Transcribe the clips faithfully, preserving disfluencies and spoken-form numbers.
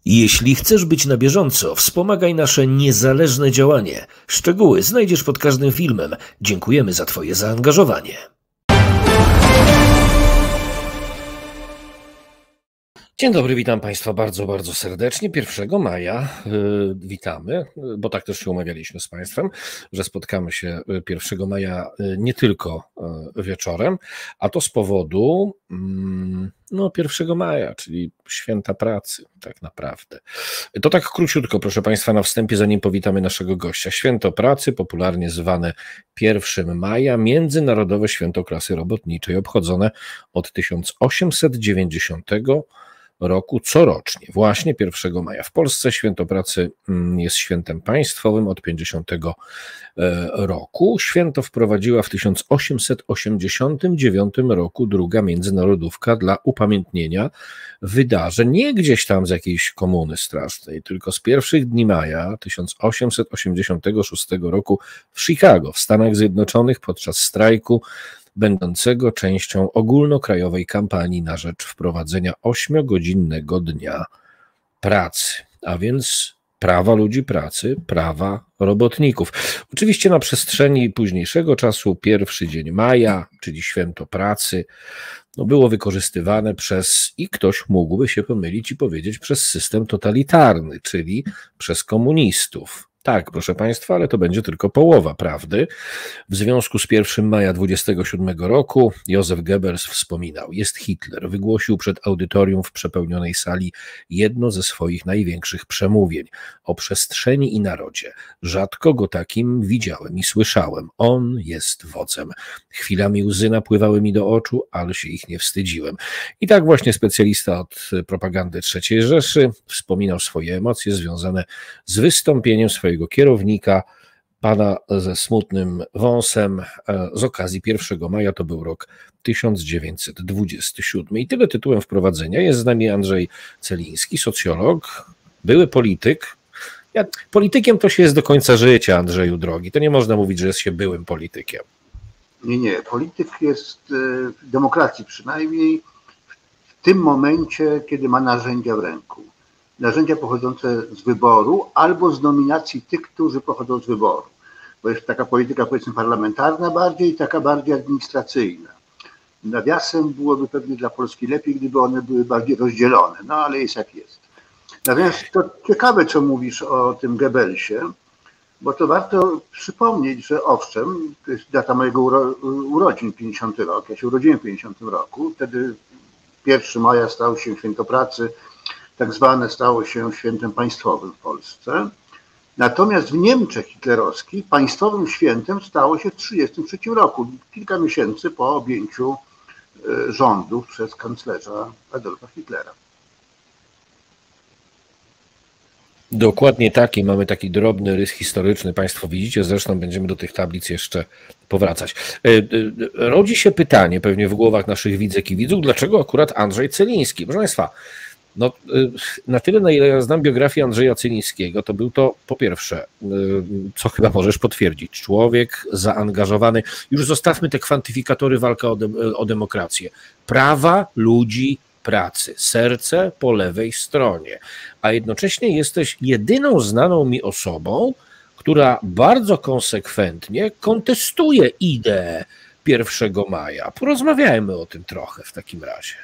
Jeśli chcesz być na bieżąco, wspomagaj nasze niezależne działanie. Szczegóły znajdziesz pod każdym filmem. Dziękujemy za Twoje zaangażowanie. Dzień dobry, witam Państwa bardzo, bardzo serdecznie. pierwszego maja yy, witamy, bo tak też się umawialiśmy z Państwem, że spotkamy się pierwszego maja yy, nie tylko yy, wieczorem, a to z powodu yy, no, pierwszego maja, czyli święta pracy tak naprawdę. To tak króciutko, proszę Państwa, na wstępie, zanim powitamy naszego gościa. Święto pracy, popularnie zwane pierwszego maja, Międzynarodowe Święto Klasy Robotniczej, obchodzone od tysiąc osiemset dziewięćdziesiątego roku corocznie, właśnie pierwszego maja. W Polsce Święto Pracy jest świętem państwowym od pięćdziesiątego roku. Święto wprowadziła w tysiąc osiemset osiemdziesiątym dziewiątym roku druga międzynarodówka dla upamiętnienia wydarzeń, nie gdzieś tam z jakiejś komuny strasznej, tylko z pierwszych dni maja tysiąc osiemset osiemdziesiątego szóstego roku w Chicago, w Stanach Zjednoczonych, podczas strajku będącego częścią ogólnokrajowej kampanii na rzecz wprowadzenia ośmiogodzinnego dnia pracy, a więc prawa ludzi pracy, prawa robotników. Oczywiście na przestrzeni późniejszego czasu pierwszy dzień maja, czyli święto pracy, no było wykorzystywane przez, i ktoś mógłby się pomylić i powiedzieć, przez system totalitarny, czyli przez komunistów. Tak, proszę Państwa, ale to będzie tylko połowa prawdy. W związku z pierwszego maja dwudziestego siódmego roku Józef Goebbels wspominał: jest Hitler. Wygłosił przed audytorium w przepełnionej sali jedno ze swoich największych przemówień o przestrzeni i narodzie. Rzadko go takim widziałem i słyszałem. On jest wodzem. Chwilami łzy napływały mi do oczu, ale się ich nie wstydziłem. I tak właśnie specjalista od propagandy trzeciej Rzeszy wspominał swoje emocje związane z wystąpieniem swojego kierownika, pana ze smutnym wąsem, z okazji pierwszego maja, to był rok tysiąc dziewięćset dwudziesty siódmy. I tyle tytułem wprowadzenia. Jest z nami Andrzej Celiński, socjolog, były polityk. Ja, politykiem to się jest do końca życia, Andrzeju drogi. To nie można mówić, że jest się byłym politykiem. Nie, nie. Polityk jest w demokracji przynajmniej w tym momencie, kiedy ma narzędzia w ręku. Narzędzia pochodzące z wyboru albo z nominacji tych, którzy pochodzą z wyboru. Bo jest taka polityka, powiedzmy, parlamentarna bardziej i taka bardziej administracyjna. Nawiasem byłoby pewnie dla Polski lepiej, gdyby one były bardziej rozdzielone, no ale jest jak jest. Natomiast to ciekawe, co mówisz o tym Goebbelsie, bo to warto przypomnieć, że owszem, to jest data mojego uro urodzin, pięćdziesiąty rok, ja się urodziłem w pięćdziesiątym roku, wtedy pierwszego maja stał się święto pracy, tak zwane stało się świętem państwowym w Polsce. Natomiast w Niemczech hitlerowskich państwowym świętem stało się w tysiąc dziewięćset trzydziestym trzecim roku, kilka miesięcy po objęciu rządów przez kanclerza Adolfa Hitlera. Dokładnie tak, i mamy taki drobny rys historyczny, Państwo widzicie, zresztą będziemy do tych tablic jeszcze powracać. Rodzi się pytanie pewnie w głowach naszych widzek i widzów, dlaczego akurat Andrzej Celiński? Proszę Państwa, no, na tyle, na ile ja znam biografię Andrzeja Celińskiego, to był to, po pierwsze, co chyba możesz potwierdzić, człowiek zaangażowany, już zostawmy te kwantyfikatory, walka o, de, o demokrację, prawa ludzi pracy, serce po lewej stronie, a jednocześnie jesteś jedyną znaną mi osobą, która bardzo konsekwentnie kontestuje ideę pierwszego maja. Porozmawiajmy o tym trochę w takim razie.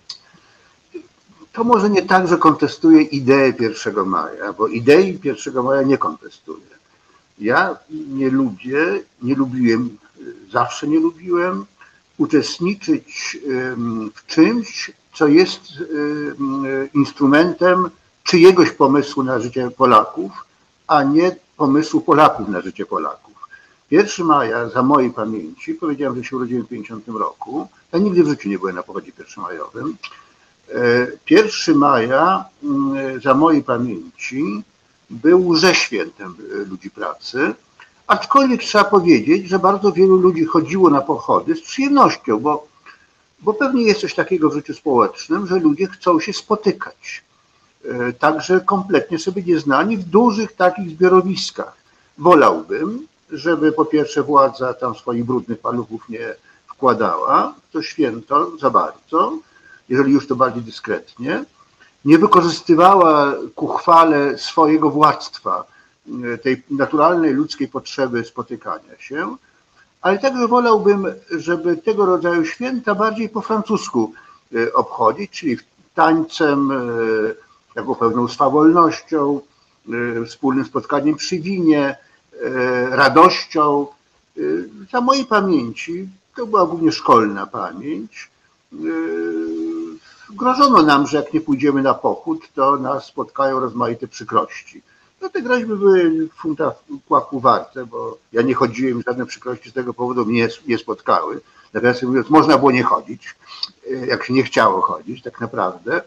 To może nie tak, że kontestuję ideę pierwszego maja, bo idei pierwszego maja nie kontestuję. Ja nie lubię, nie lubiłem, zawsze nie lubiłem uczestniczyć w czymś, co jest instrumentem czyjegoś pomysłu na życie Polaków, a nie pomysłu Polaków na życie Polaków. pierwszego maja, za mojej pamięci, powiedziałem, że się urodziłem w pięćdziesiątym roku, ja nigdy w życiu nie byłem na pochodzie pierwszomajowym. pierwszego maja, za mojej pamięci, był że świętem ludzi pracy, aczkolwiek trzeba powiedzieć, że bardzo wielu ludzi chodziło na pochody z przyjemnością, bo, bo pewnie jest coś takiego w życiu społecznym, że ludzie chcą się spotykać. Także kompletnie sobie nieznani w dużych takich zbiorowiskach. Wolałbym, żeby po pierwsze władza tam swoich brudnych paluchów nie wkładała w to święto za bardzo, jeżeli już to bardziej dyskretnie. nie wykorzystywała ku chwale swojego władztwa, tej naturalnej ludzkiej potrzeby spotykania się, ale także wolałbym, żeby tego rodzaju święta bardziej po francusku obchodzić, czyli tańcem, taką pewną swawolnością, wspólnym spotkaniem przy winie, radością. Za mojej pamięci, to była głównie szkolna pamięć, grożono nam, że jak nie pójdziemy na pochód, to nas spotkają rozmaite przykrości. No te groźby były funta kłaku warte, bo ja nie chodziłem, żadne przykrości z tego powodu mnie nie spotkały. Nawiasem mówiąc, można było nie chodzić, jak się nie chciało chodzić, tak naprawdę.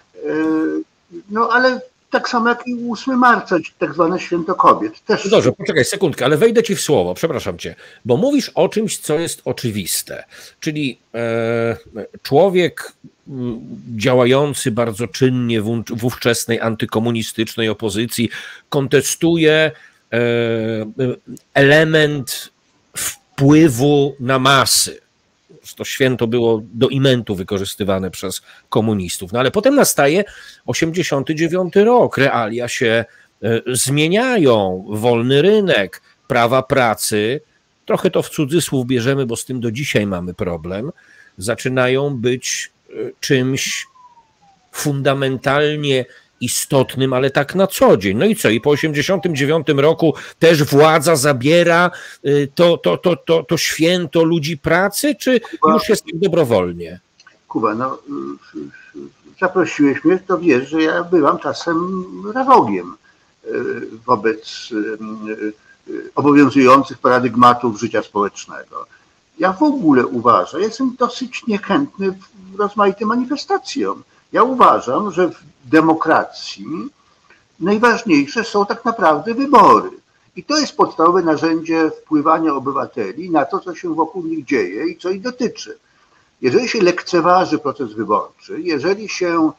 No ale tak samo jak i ósmego marca, tak zwane święto kobiet. Też... Dobrze, poczekaj sekundkę, ale wejdę ci w słowo, przepraszam cię, bo mówisz o czymś, co jest oczywiste, czyli e, człowiek działający bardzo czynnie w, w ówczesnej antykomunistycznej opozycji kontestuje e, element wpływu na masy. To święto było do imentu wykorzystywane przez komunistów. No ale potem nastaje osiemdziesiąty dziewiąty rok, realia się zmieniają, wolny rynek, prawa pracy, trochę to w cudzysłów bierzemy, bo z tym do dzisiaj mamy problem, zaczynają być czymś fundamentalnie istotnym, ale tak na co dzień. No i co? I po osiemdziesiątym dziewiątym roku też władza zabiera to, to, to, to, to święto ludzi pracy, czy Kuba, już jest tak dobrowolnie? Kuba, no zaprosiłeś mnie, to wiesz, że ja bywam czasem rewogiem wobec obowiązujących paradygmatów życia społecznego. Ja w ogóle uważam, jestem dosyć niechętny w rozmaitym manifestacjom. Ja uważam, że w demokracji najważniejsze są tak naprawdę wybory. I to jest podstawowe narzędzie wpływania obywateli na to, co się wokół nich dzieje i co ich dotyczy. Jeżeli się lekceważy proces wyborczy, jeżeli się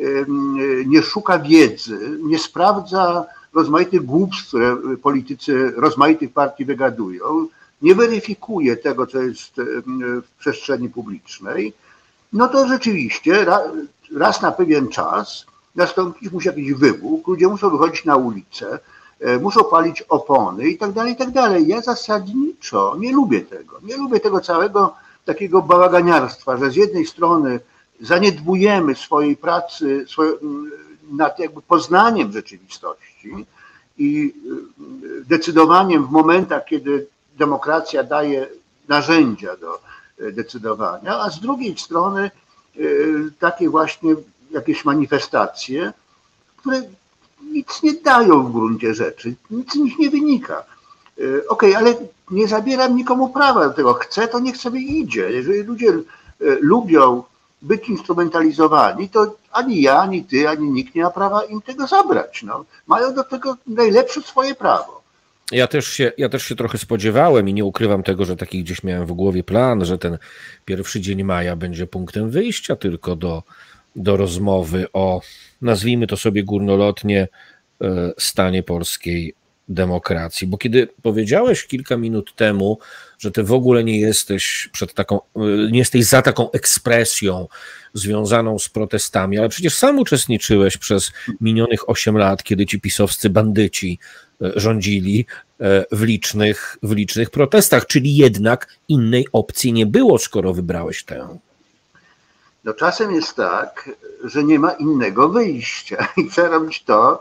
nie szuka wiedzy, nie sprawdza rozmaitych głupstw, które politycy rozmaitych partii wygadują, nie weryfikuje tego, co jest w przestrzeni publicznej, no to rzeczywiście raz na pewien czas nastąpić musi jakiś wybuch, ludzie muszą wychodzić na ulicę, muszą palić opony i tak dalej, i tak dalej. Ja zasadniczo nie lubię tego. Nie lubię tego całego takiego bałaganiarstwa, że z jednej strony zaniedbujemy swojej pracy swoje, nad jakby poznaniem rzeczywistości i decydowaniem w momentach, kiedy demokracja daje narzędzia do decydowania, a z drugiej strony takie właśnie jakieś manifestacje, które nic nie dają w gruncie rzeczy, nic z nich nie wynika. Okej, okay, ale nie zabieram nikomu prawa do tego. Chce, to niech sobie idzie. Jeżeli ludzie lubią być instrumentalizowani, to ani ja, ani ty, ani nikt nie ma prawa im tego zabrać. No. Mają do tego najlepsze swoje prawo. Ja też, się, ja też się trochę spodziewałem i nie ukrywam tego, że taki gdzieś miałem w głowie plan, że ten pierwszy dzień maja będzie punktem wyjścia tylko do, do rozmowy o, nazwijmy to sobie górnolotnie, stanie polskiej demokracji. Bo kiedy powiedziałeś kilka minut temu, że ty w ogóle nie jesteś przed taką, nie jesteś za taką ekspresją związaną z protestami, ale przecież sam uczestniczyłeś przez minionych osiem lat, kiedy ci pisowscy bandyci rządzili w licznych, w licznych protestach, czyli jednak innej opcji nie było, skoro wybrałeś tę. No czasem jest tak, że nie ma innego wyjścia i trzeba robić to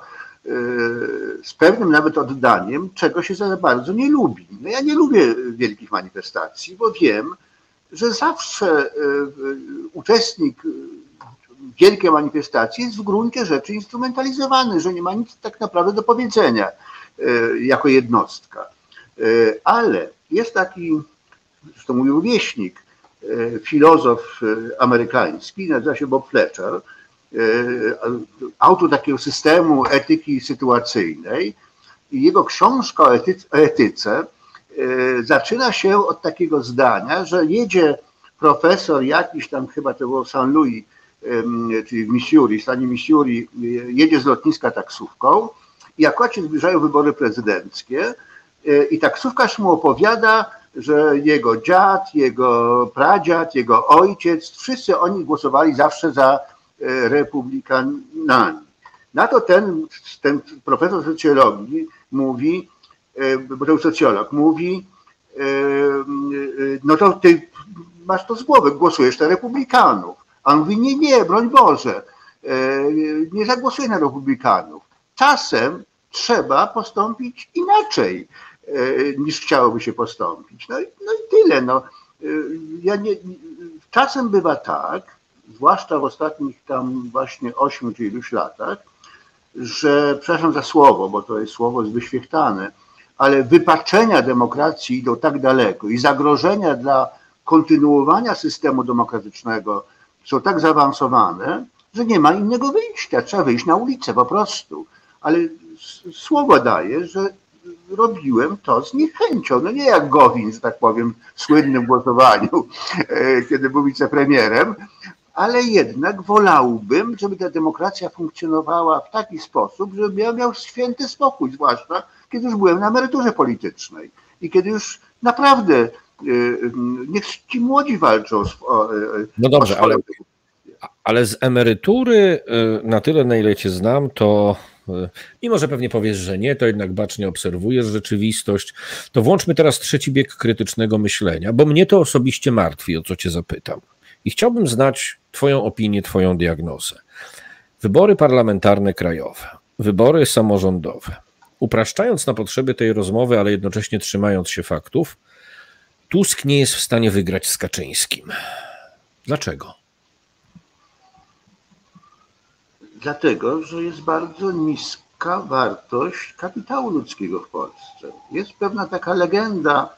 z pewnym nawet oddaniem, czego się za bardzo nie lubi. No ja nie lubię wielkich manifestacji, bo wiem, że zawsze uczestnik wielkiej manifestacji jest w gruncie rzeczy instrumentalizowany, że nie ma nic tak naprawdę do powiedzenia jako jednostka. Ale jest taki, zresztą mój rówieśnik, filozof amerykański, nazywa się Bob Fletcher, autor takiego systemu etyki sytuacyjnej i jego książka o etyce, o etyce zaczyna się od takiego zdania, że jedzie profesor jakiś tam, chyba to było w Saint Louis, czyli w Missouri, w stanie Missouri, jedzie z lotniska taksówką i akurat się zbliżają wybory prezydenckie i taksówkarz mu opowiada, że jego dziad, jego pradziad, jego ojciec, wszyscy oni głosowali zawsze za republikanami. Na to ten, ten profesor socjologii mówi, bo to socjolog mówi, no to ty masz to z głowy, głosujesz na republikanów. A on mówi, nie, nie, broń Boże, nie zagłosuję na republikanów. Czasem trzeba postąpić inaczej, niż chciałoby się postąpić. No i, no i tyle. No. Ja nie, czasem bywa tak, zwłaszcza w ostatnich tam właśnie ośmiu czy iluś latach, że, przepraszam za słowo, bo to jest słowo wyświechtane, ale wypaczenia demokracji idą tak daleko i zagrożenia dla kontynuowania systemu demokratycznego są tak zaawansowane, że nie ma innego wyjścia. Trzeba wyjść na ulicę po prostu. Ale słowo daję, że robiłem to z niechęcią. No nie jak Gowin, że tak powiem, w słynnym głosowaniu, kiedy był wicepremierem, ale jednak wolałbym, żeby ta demokracja funkcjonowała w taki sposób, żeby ja miał święty spokój, zwłaszcza kiedy już byłem na emeryturze politycznej i kiedy już naprawdę niech ci młodzi walczą o, no dobrze, o ale, ale z emerytury, na tyle na ile cię znam, to mimo że pewnie powiesz, że nie, to jednak bacznie obserwujesz rzeczywistość, to włączmy teraz trzeci bieg krytycznego myślenia, bo mnie to osobiście martwi, o co cię zapytam. I chciałbym znać twoją opinię, twoją diagnozę. Wybory parlamentarne krajowe, wybory samorządowe. Upraszczając na potrzeby tej rozmowy, ale jednocześnie trzymając się faktów, Tusk nie jest w stanie wygrać z Kaczyńskim. Dlaczego? Dlatego, że jest bardzo niska wartość kapitału ludzkiego w Polsce. Jest pewna taka legenda,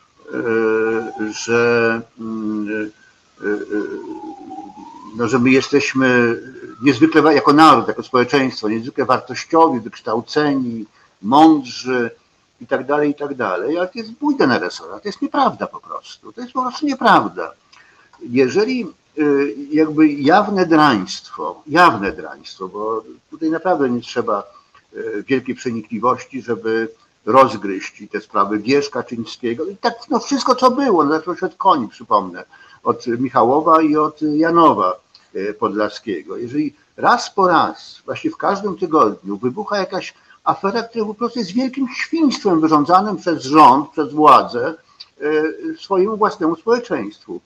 że, no, że my jesteśmy niezwykle, jako naród, jako społeczeństwo, niezwykle wartościowi, wykształceni, mądrzy i tak dalej, i tak dalej, ale to jest bójda na resora, to jest nieprawda po prostu, to jest po prostu nieprawda. Jeżeli jakby jawne draństwo, jawne draństwo, bo tutaj naprawdę nie trzeba wielkiej przenikliwości, żeby rozgryźć te sprawy wież Kaczyńskiego i tak no wszystko co było, no zaczęło się od koni, przypomnę, od Michałowa i od Janowa Podlaskiego. Jeżeli raz po raz, właśnie w każdym tygodniu wybucha jakaś afera, która po prostu jest wielkim świństwem wyrządzanym przez rząd, przez władzę swojemu własnemu społeczeństwu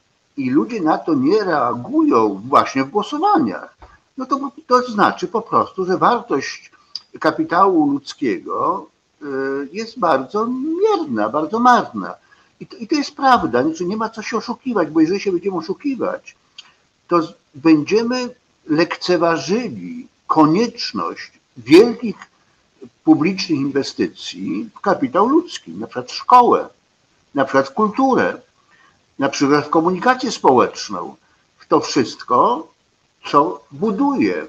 i ludzie na to nie reagują właśnie w głosowaniach, no to, to znaczy po prostu, że wartość kapitału ludzkiego jest bardzo mierna, bardzo marna. I to, i to jest prawda, znaczy nie ma co się oszukiwać, bo jeżeli się będziemy oszukiwać, to będziemy lekceważyli konieczność wielkich publicznych inwestycji w kapitał ludzki, na przykład w szkołę, na przykład w kulturę, na przykład w komunikację społeczną, w to wszystko, co buduje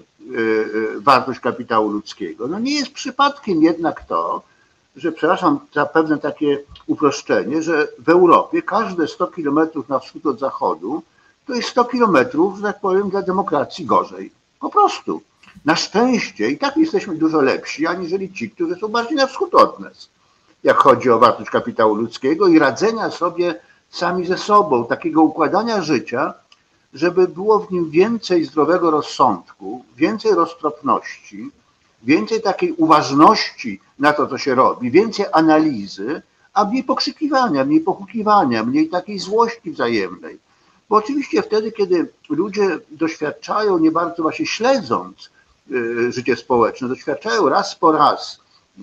wartość kapitału ludzkiego. No nie jest przypadkiem jednak to, że, przepraszam za pewne takie uproszczenie, że w Europie każde sto kilometrów na wschód od zachodu to jest sto kilometrów, że tak powiem, dla demokracji gorzej. Po prostu. Na szczęście i tak jesteśmy dużo lepsi, aniżeli ci, którzy są bardziej na wschód od nas, jak chodzi o wartość kapitału ludzkiego i radzenia sobie sami ze sobą, takiego układania życia, żeby było w nim więcej zdrowego rozsądku, więcej roztropności, więcej takiej uważności na to, co się robi, więcej analizy, a mniej pokrzykiwania, mniej pochukiwania, mniej takiej złości wzajemnej. Bo oczywiście wtedy, kiedy ludzie doświadczają, nie bardzo właśnie śledząc y, życie społeczne, doświadczają raz po raz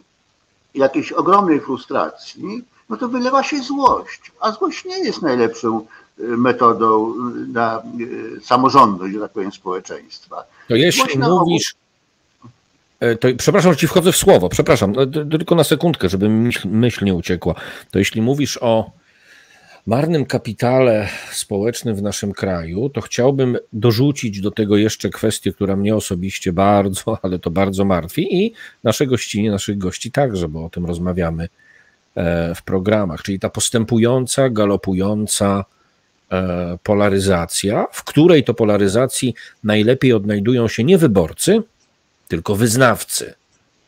jakiejś ogromnej frustracji, no to wylewa się złość. A złość nie jest najlepszą metodą na samorządność, że tak powiem, społeczeństwa. To jeśli mówisz, to, przepraszam, że ci wchodzę w słowo, przepraszam, tylko na sekundkę, żeby myśl nie uciekła. To jeśli mówisz o marnym kapitale społecznym w naszym kraju, to chciałbym dorzucić do tego jeszcze kwestię, która mnie osobiście bardzo, ale to bardzo martwi i nasze gościnie, naszych gości także, bo o tym rozmawiamy w programach, czyli ta postępująca, galopująca polaryzacja, w której to polaryzacji najlepiej odnajdują się nie wyborcy, tylko wyznawcy.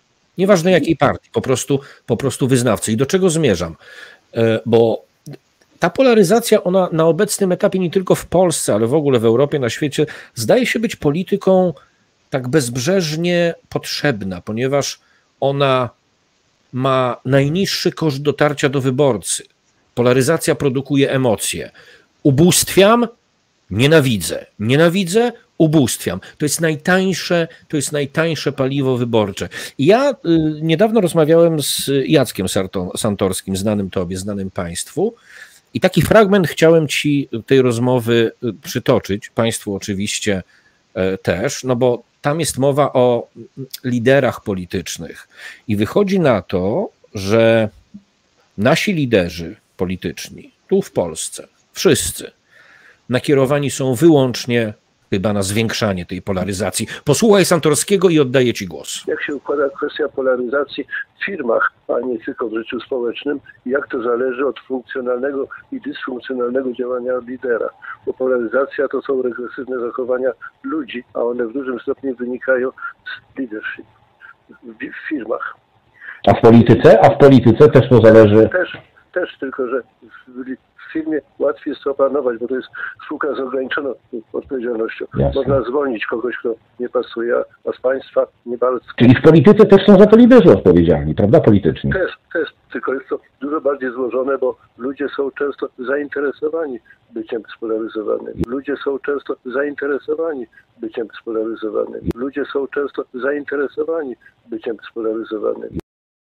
Nieważne jakiej partii, po prostu, po prostu wyznawcy. I do czego zmierzam? Bo ta polaryzacja, ona na obecnym etapie nie tylko w Polsce, ale w ogóle w Europie, na świecie, zdaje się być polityką tak bezbrzeżnie potrzebna, ponieważ ona ma najniższy koszt dotarcia do wyborcy. Polaryzacja produkuje emocje. Ubóstwiam, nienawidzę. Nienawidzę, ubóstwiam. To jest najtańsze, to jest najtańsze paliwo wyborcze. I ja y, niedawno rozmawiałem z Jackiem Santorskim, znanym tobie, znanym państwu, i taki fragment chciałem ci tej rozmowy przytoczyć, państwu oczywiście też, no bo tam jest mowa o liderach politycznych i wychodzi na to, że nasi liderzy polityczni tu w Polsce, wszyscy, nakierowani są wyłącznie chyba na zwiększanie tej polaryzacji. Posłuchaj Santorskiego i oddaję ci głos. Jak się układa kwestia polaryzacji w firmach, a nie tylko w życiu społecznym, i jak to zależy od funkcjonalnego i dysfunkcjonalnego działania lidera. Bo polaryzacja to są regresywne zachowania ludzi, a one w dużym stopniu wynikają z leadership w firmach. A w polityce? A w polityce też to zależy? Też, też tylko że w, w firmie łatwiej jest to opanować, bo to jest spółka z ograniczoną odpowiedzialnością. Jasne. Można zwolnić kogoś, kto nie pasuje, a z państwa nie bardzo. Czyli w polityce też są za to liderzy odpowiedzialni, prawda, polityczni? Też, też, tylko jest to dużo bardziej złożone, bo ludzie są często zainteresowani byciem spolaryzowanymi. Ludzie są często zainteresowani byciem spolaryzowanymi. Ludzie są często zainteresowani byciem spolaryzowanymi.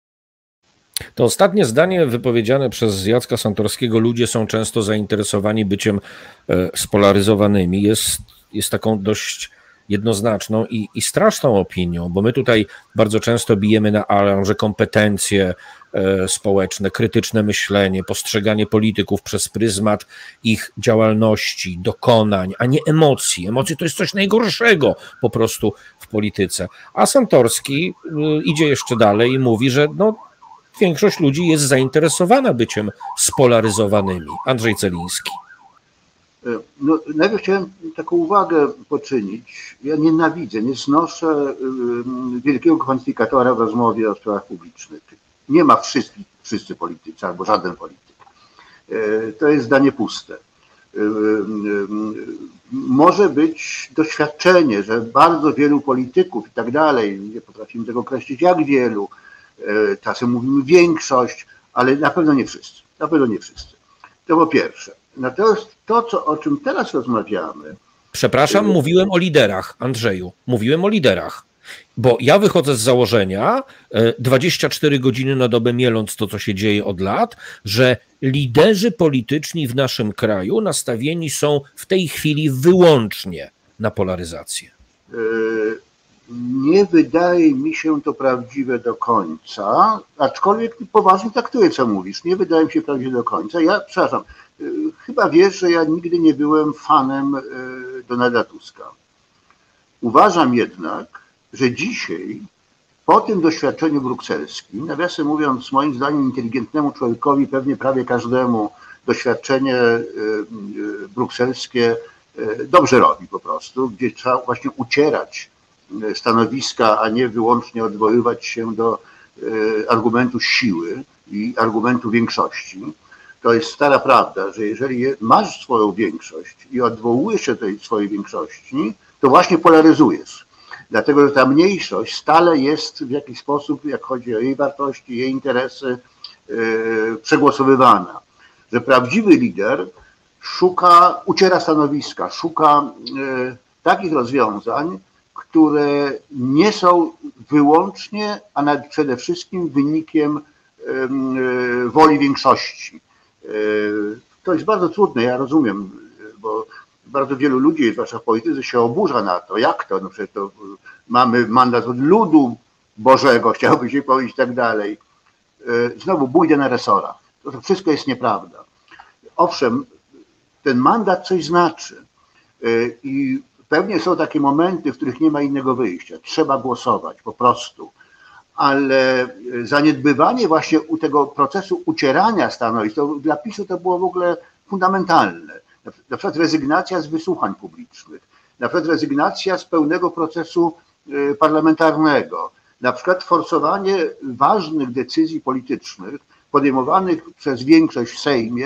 To ostatnie zdanie wypowiedziane przez Jacka Santorskiego, ludzie są często zainteresowani byciem spolaryzowanymi, jest, jest taką dość jednoznaczną i, i straszną opinią, bo my tutaj bardzo często bijemy na alarm, że kompetencje społeczne, krytyczne myślenie, postrzeganie polityków przez pryzmat ich działalności, dokonań, a nie emocji. Emocje to jest coś najgorszego po prostu w polityce. A Santorski idzie jeszcze dalej i mówi, że no, większość ludzi jest zainteresowana byciem spolaryzowanymi. Andrzej Celiński. No, najpierw chciałem taką uwagę poczynić. Ja nienawidzę, nie znoszę wielkiego kwantyfikatora w rozmowie o sprawach publicznych. Nie ma wszystkich, wszyscy politycy albo żaden polityk. To jest zdanie puste. Może być doświadczenie, że bardzo wielu polityków i tak dalej, nie potrafimy tego określić jak wielu, czasem mówimy większość, ale na pewno nie wszyscy. Na pewno nie wszyscy. To po pierwsze. Natomiast to, co, o czym teraz rozmawiamy... Przepraszam, mówiłem o liderach, Andrzeju. Mówiłem o liderach. Bo ja wychodzę z założenia, dwadzieścia cztery godziny na dobę mieląc to, co się dzieje od lat, że liderzy polityczni w naszym kraju nastawieni są w tej chwili wyłącznie na polaryzację. Nie wydaje mi się to prawdziwe do końca, aczkolwiek poważnie traktuję, co mówisz. Nie wydaje mi się prawdziwe do końca. Ja, przepraszam, chyba wiesz, że ja nigdy nie byłem fanem Donalda Tuska. Uważam jednak, że dzisiaj, po tym doświadczeniu brukselskim, nawiasem mówiąc, moim zdaniem inteligentnemu człowiekowi, pewnie prawie każdemu, doświadczenie brukselskie dobrze robi po prostu, gdzie trzeba właśnie ucierać stanowiska, a nie wyłącznie odwoływać się do argumentu siły i argumentu większości. To jest stara prawda, że jeżeli masz swoją większość i odwołujesz się do tej swojej większości, to właśnie polaryzujesz. Dlatego, że ta mniejszość stale jest w jakiś sposób, jak chodzi o jej wartości, jej interesy, yy, przegłosowywana. Że prawdziwy lider szuka, uciera stanowiska, szuka yy, takich rozwiązań, które nie są wyłącznie, a nawet przede wszystkim wynikiem yy, woli większości. Yy, to jest bardzo trudne, ja rozumiem, bo bardzo wielu ludzi, zwłaszcza w polityce, się oburza na to. Jak to? No przecież to mamy mandat od ludu Bożego, chciałby się powiedzieć i tak dalej. Znowu bójdę na resorach. To, to wszystko jest nieprawda. Owszem, ten mandat coś znaczy i pewnie są takie momenty, w których nie ma innego wyjścia. Trzeba głosować po prostu. Ale zaniedbywanie właśnie u tego procesu ucierania stanowisk, to dla PiSu to było w ogóle fundamentalne. Na przykład rezygnacja z wysłuchań publicznych, na przykład rezygnacja z pełnego procesu parlamentarnego, na przykład forsowanie ważnych decyzji politycznych podejmowanych przez większość w Sejmie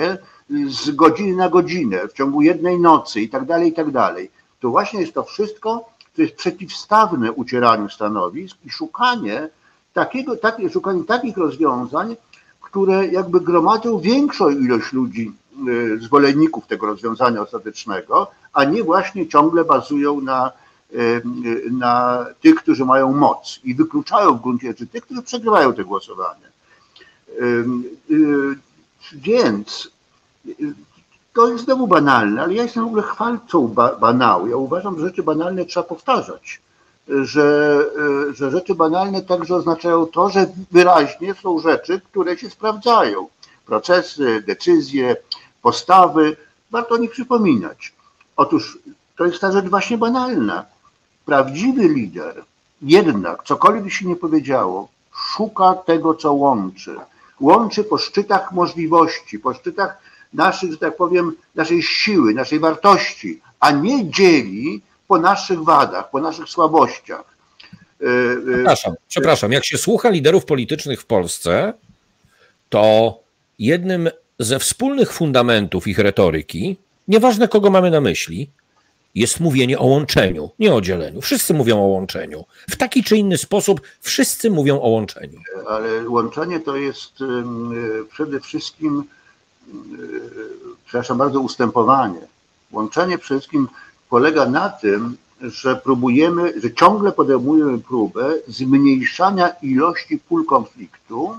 z godziny na godzinę, w ciągu jednej nocy i tak dalej, i tak dalej. To właśnie jest to wszystko, co jest przeciwstawne ucieraniu stanowisk i szukanie takiego, takie, szukanie takich rozwiązań, które jakby gromadzą większą ilość ludzi, zwolenników tego rozwiązania ostatecznego, a nie właśnie ciągle bazują na, na tych, którzy mają moc i wykluczają w gruncie rzeczy tych, którzy przegrywają te głosowania. Więc to jest znowu banalne, ale ja jestem w ogóle chwalcą banału. Ja uważam, że rzeczy banalne trzeba powtarzać, że, że rzeczy banalne także oznaczają to, że wyraźnie są rzeczy, które się sprawdzają. Procesy, decyzje, postawy, warto o nich przypominać. Otóż to jest ta rzecz właśnie banalna. Prawdziwy lider jednak, cokolwiek by się nie powiedziało, szuka tego, co łączy. Łączy po szczytach możliwości, po szczytach naszych, że tak powiem, naszej siły, naszej wartości, a nie dzieli po naszych wadach, po naszych słabościach. Przepraszam, przepraszam. Jak się słucha liderów politycznych w Polsce, to jednym ze wspólnych fundamentów ich retoryki, nieważne kogo mamy na myśli, jest mówienie o łączeniu, nie o dzieleniu. Wszyscy mówią o łączeniu. W taki czy inny sposób wszyscy mówią o łączeniu. Ale łączenie to jest przede wszystkim, przepraszam bardzo, ustępowanie. Łączenie przede wszystkim polega na tym, że próbujemy, że ciągle podejmujemy próbę zmniejszania ilości pól konfliktu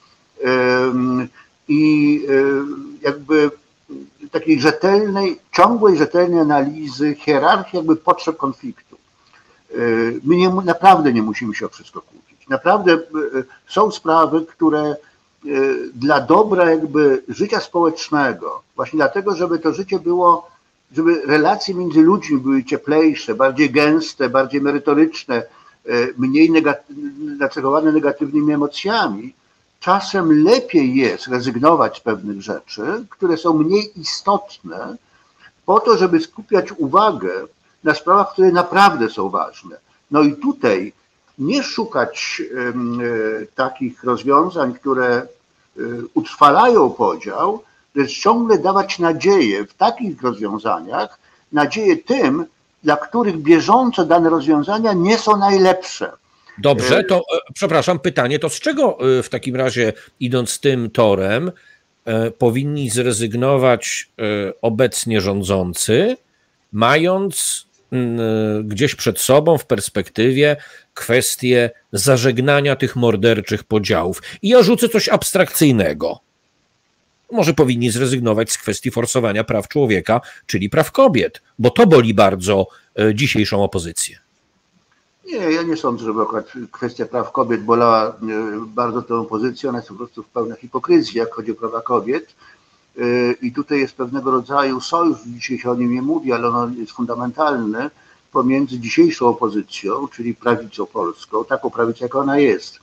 i jakby takiej rzetelnej, ciągłej, rzetelnej analizy hierarchii jakby potrzeb konfliktu. My nie, naprawdę nie musimy się o wszystko kłócić. Naprawdę są sprawy, które dla dobra jakby życia społecznego, właśnie dlatego, żeby to życie było, żeby relacje między ludźmi były cieplejsze, bardziej gęste, bardziej merytoryczne, mniej nacechowane negatywnymi emocjami, czasem lepiej jest rezygnować z pewnych rzeczy, które są mniej istotne, po to, żeby skupiać uwagę na sprawach, które naprawdę są ważne. No i tutaj nie szukać y, takich rozwiązań, które y, utrwalają podział, lecz ciągle dawać nadzieję w takich rozwiązaniach, nadzieję tym, dla których bieżąco dane rozwiązania nie są najlepsze. Dobrze, to przepraszam, pytanie, to z czego w takim razie, idąc tym torem, powinni zrezygnować obecnie rządzący, mając gdzieś przed sobą w perspektywie kwestię zażegnania tych morderczych podziałów? I ja rzucę coś abstrakcyjnego. Może powinni zrezygnować z kwestii forsowania praw człowieka, czyli praw kobiet, bo to boli bardzo dzisiejszą opozycję. Nie, ja nie sądzę, żeby akurat kwestia praw kobiet bolała bardzo tę opozycję. Ona jest po prostu w pełnej hipokryzji, jak chodzi o prawa kobiet. I tutaj jest pewnego rodzaju sojusz, dzisiaj się o nim nie mówi, ale on jest fundamentalny, pomiędzy dzisiejszą opozycją, czyli prawicą polską, taką prawicą, jak ona jest,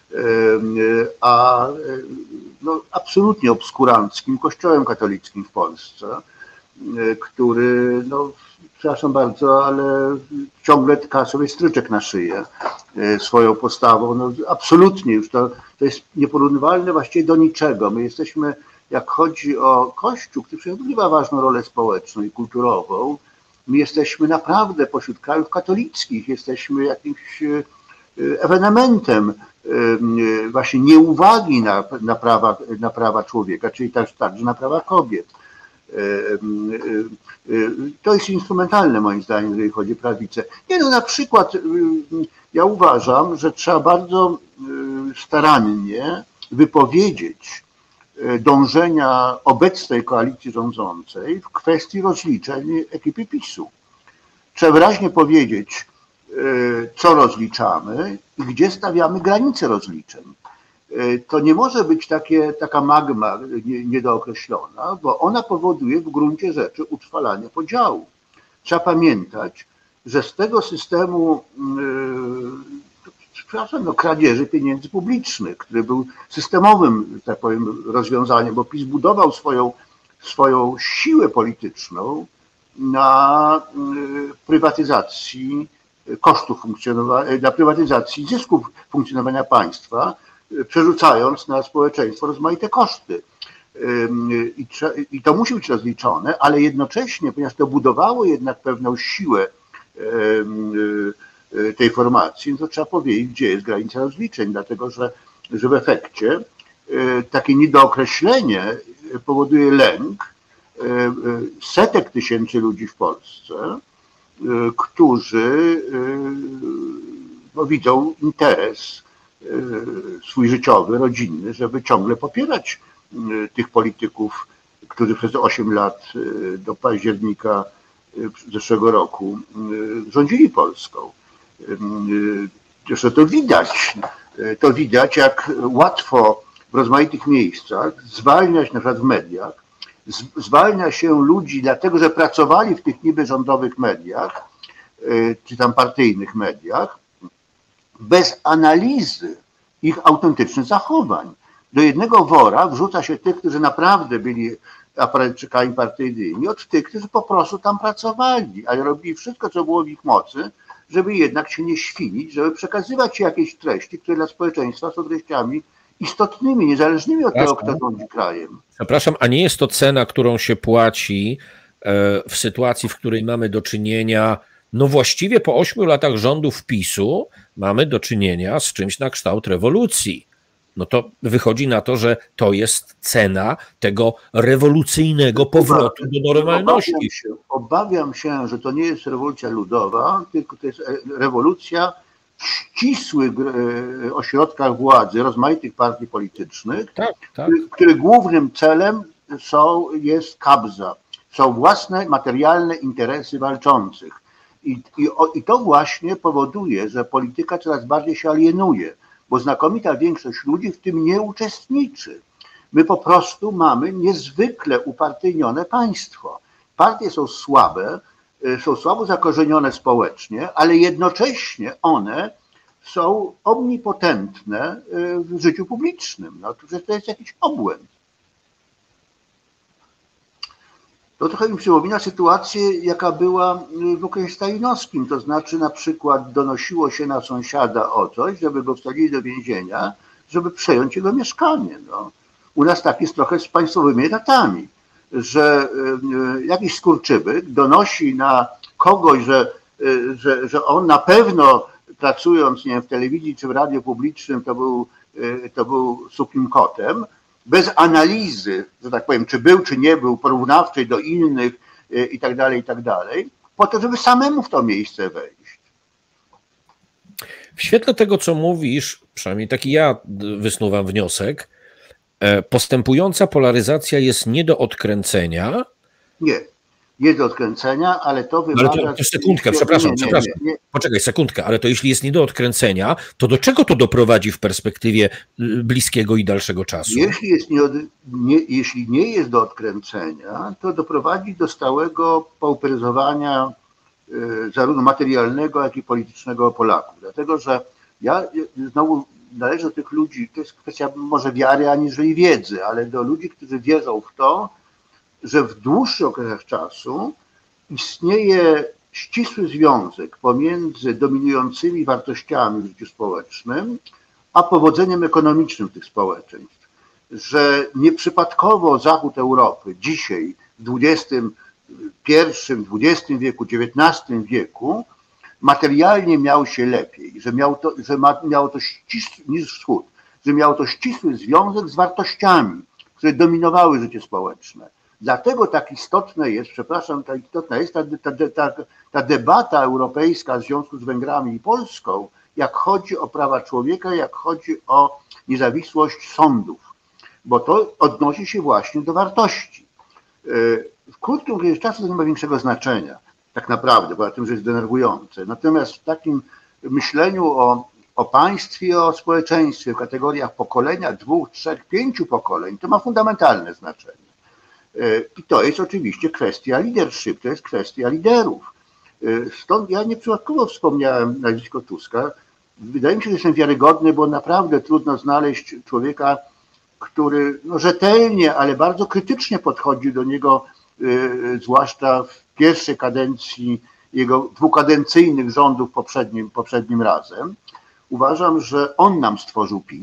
a no, absolutnie obskuranckim kościołem katolickim w Polsce, który, no, przepraszam bardzo, ale ciągle tka sobie stryczek na szyję swoją postawą. No, absolutnie już to, to jest nieporównywalne właściwie do niczego. My jesteśmy, jak chodzi o Kościół, który odgrywa ważną rolę społeczną i kulturową, my jesteśmy naprawdę pośród krajów katolickich, jesteśmy jakimś ewenementem właśnie nieuwagi na, na, prawa, na prawa człowieka, czyli też także na prawa kobiet. To jest instrumentalne moim zdaniem, jeżeli chodzi o prawicę. Nie, no na przykład ja uważam, że trzeba bardzo starannie wypowiedzieć dążenia obecnej koalicji rządzącej w kwestii rozliczeń ekipy PiSu. Trzeba wyraźnie powiedzieć, co rozliczamy i gdzie stawiamy granice rozliczeń. To nie może być takie, taka magma niedookreślona, bo ona powoduje w gruncie rzeczy utrwalanie podziału. Trzeba pamiętać, że z tego systemu przepraszam, no, kradzieży pieniędzy publicznych, który był systemowym, tak powiem, rozwiązaniem, bo PiS budował swoją, swoją siłę polityczną na prywatyzacji kosztów funkcjonowania, na prywatyzacji zysków funkcjonowania państwa, przerzucając na społeczeństwo rozmaite koszty. I, I to musi być rozliczone, ale jednocześnie, ponieważ to budowało jednak pewną siłę tej formacji, no to trzeba powiedzieć, gdzie jest granica rozliczeń, dlatego że, że w efekcie takie niedookreślenie powoduje lęk setek tysięcy ludzi w Polsce, którzy no, widzą interes swój życiowy, rodzinny, żeby ciągle popierać tych polityków, którzy przez osiem lat do października zeszłego roku rządzili Polską. Zresztą to widać, to widać, jak łatwo w rozmaitych miejscach zwalniać, na przykład w mediach, zwalnia się ludzi dlatego, że pracowali w tych niby rządowych mediach, czy tam partyjnych mediach, bez analizy ich autentycznych zachowań. Do jednego wora wrzuca się tych, którzy naprawdę byli aparatczykami partyjnymi, od tych, którzy po prostu tam pracowali, ale robili wszystko, co było w ich mocy, żeby jednak się nie świnić, żeby przekazywać jakieś treści, które dla społeczeństwa są treściami istotnymi, niezależnymi od tego, kto rządzi krajem. Przepraszam, a nie jest to cena, którą się płaci w sytuacji, w której mamy do czynienia, no właściwie po ośmiu latach rządów PiSu mamy do czynienia z czymś na kształt rewolucji. No to wychodzi na to, że to jest cena tego rewolucyjnego powrotu do normalności. Obawiam się, obawiam się, że to nie jest rewolucja ludowa, tylko to jest rewolucja w ścisłych ośrodkach władzy rozmaitych partii politycznych, tak, tak. których głównym celem są, jest kabza, są własne materialne interesy walczących. I, i, I to właśnie powoduje, że polityka coraz bardziej się alienuje, bo znakomita większość ludzi w tym nie uczestniczy. My po prostu mamy niezwykle upartyjnione państwo. Partie są słabe, są słabo zakorzenione społecznie, ale jednocześnie one są omnipotentne w życiu publicznym. No, to jest jakiś obłęd. To trochę mi przypomina sytuację, jaka była w okresie stalinowskim, to znaczy na przykład donosiło się na sąsiada o coś, żeby go wsadzili do więzienia, żeby przejąć jego mieszkanie. No. U nas tak jest trochę z państwowymi etatami, że jakiś skurczybyk donosi na kogoś, że, że, że on na pewno pracując nie wiem, w telewizji czy w radiu publicznym to był, to był sukim kotem, bez analizy, że tak powiem, czy był, czy nie był, porównawczej do innych i tak dalej, i tak dalej, po to, żeby samemu w to miejsce wejść. W świetle tego, co mówisz, przynajmniej taki ja wysnuwam wniosek, postępująca polaryzacja jest nie do odkręcenia. Nie, nie do odkręcenia, ale to wymaga... Ale to, to sekundkę, przepraszam, nie, nie, przepraszam. Nie, nie. Poczekaj, sekundkę, ale to jeśli jest nie do odkręcenia, to do czego to doprowadzi w perspektywie bliskiego i dalszego czasu? Jeśli, jest nie, od, nie, jeśli nie jest do odkręcenia, to doprowadzi do stałego pauperyzowania y, zarówno materialnego, jak i politycznego Polaków. Dlatego, że ja znowu należę do tych ludzi, to jest kwestia może wiary, aniżeli wiedzy, ale do ludzi, którzy wierzą w to, że w dłuższych okresach czasu istnieje ścisły związek pomiędzy dominującymi wartościami w życiu społecznym, a powodzeniem ekonomicznym tych społeczeństw. Że nieprzypadkowo Zachód Europy dzisiaj w dwudziestym pierwszym, dwudziestym wieku, dziewiętnastym wieku materialnie miał się lepiej, że miał to, że ma, miało to ścisły, niż Wschód, że miało to ścisły związek z wartościami, które dominowały życie społeczne. Dlatego tak istotne jest, przepraszam, tak istotna jest ta, ta, ta, ta debata europejska w związku z Węgrami i Polską, jak chodzi o prawa człowieka, jak chodzi o niezawisłość sądów, bo to odnosi się właśnie do wartości. W krótkim okresie czasu to nie ma większego znaczenia, tak naprawdę, poza tym, że jest denerwujące. Natomiast w takim myśleniu o, o państwie, o społeczeństwie w kategoriach pokolenia, dwóch, trzech, pięciu pokoleń, to ma fundamentalne znaczenie. I to jest oczywiście kwestia leadership, to jest kwestia liderów. Stąd ja nieprzypadkowo wspomniałem nazwisko Tuska. Wydaje mi się, że jestem wiarygodny, bo naprawdę trudno znaleźć człowieka, który no, rzetelnie, ale bardzo krytycznie podchodził do niego, zwłaszcza w pierwszej kadencji jego dwukadencyjnych rządów poprzednim, poprzednim razem. Uważam, że on nam stworzył PiS.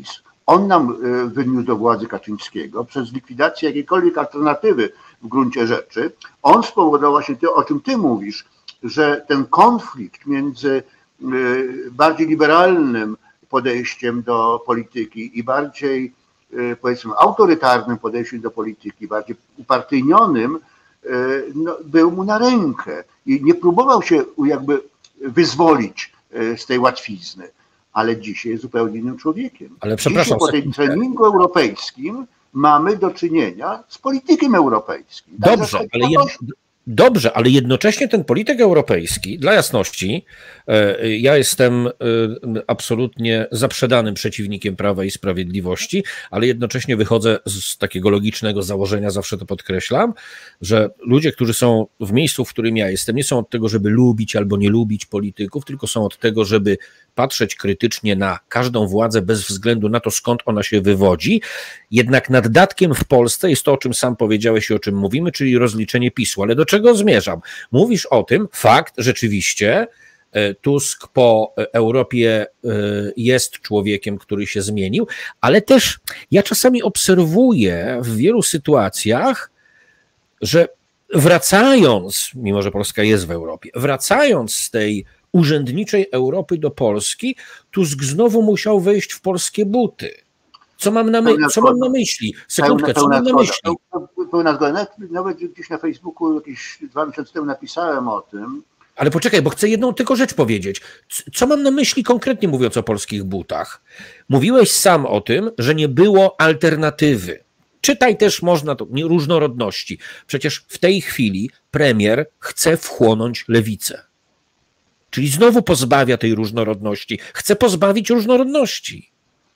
on nam wyniósł do władzy Kaczyńskiego przez likwidację jakiejkolwiek alternatywy w gruncie rzeczy. On spowodował właśnie to, o czym ty mówisz, że ten konflikt między bardziej liberalnym podejściem do polityki i bardziej, powiedzmy, autorytarnym podejściem do polityki, bardziej upartyjnionym, no, był mu na rękę i nie próbował się jakby wyzwolić z tej łatwizny, ale dzisiaj jest zupełnie innym człowiekiem. Ale przepraszam, dzisiaj po tym treningu europejskim mamy do czynienia z politykiem europejskim. Dobrze, ale jed... Dobrze, ale jednocześnie ten polityk europejski, dla jasności, ja jestem absolutnie zaprzedanym przeciwnikiem Prawa i Sprawiedliwości, ale jednocześnie wychodzę z takiego logicznego założenia, zawsze to podkreślam, że ludzie, którzy są w miejscu, w którym ja jestem, nie są od tego, żeby lubić albo nie lubić polityków, tylko są od tego, żeby patrzeć krytycznie na każdą władzę bez względu na to, skąd ona się wywodzi. Jednak naddatkiem w Polsce jest to, o czym sam powiedziałeś i o czym mówimy, czyli rozliczenie PiSu. Ale do czego zmierzam? Mówisz o tym, fakt, rzeczywiście Tusk po Europie jest człowiekiem, który się zmienił, ale też ja czasami obserwuję w wielu sytuacjach, że wracając, mimo że Polska jest w Europie, wracając z tej urzędniczej Europy do Polski, Tusk znowu musiał wejść w polskie buty. Co mam na, my- co mam na myśli? Sekundkę, co mam na myśli? Pełna zgoda. Nawet gdzieś na Facebooku jakieś dwa miesiące temu napisałem o tym. Ale poczekaj, bo chcę jedną tylko rzecz powiedzieć. Co mam na myśli konkretnie mówiąc o polskich butach? Mówiłeś sam o tym, że nie było alternatywy. Czytaj też można to, różnorodności. Przecież w tej chwili premier chce wchłonąć lewicę. Czyli znowu pozbawia tej różnorodności. Chce pozbawić różnorodności.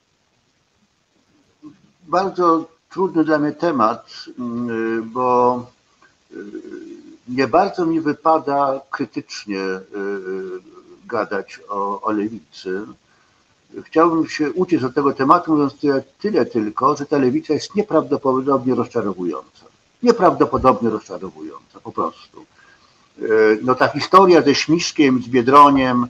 Bardzo trudny dla mnie temat, bo nie bardzo mi wypada krytycznie gadać o, o lewicy. Chciałbym się uciec od tego tematu, mówiąc tyle, tyle tylko, że ta lewica jest nieprawdopodobnie rozczarowująca. Nieprawdopodobnie rozczarowująca, po prostu. No ta historia ze Śmiszkiem, z Biedroniem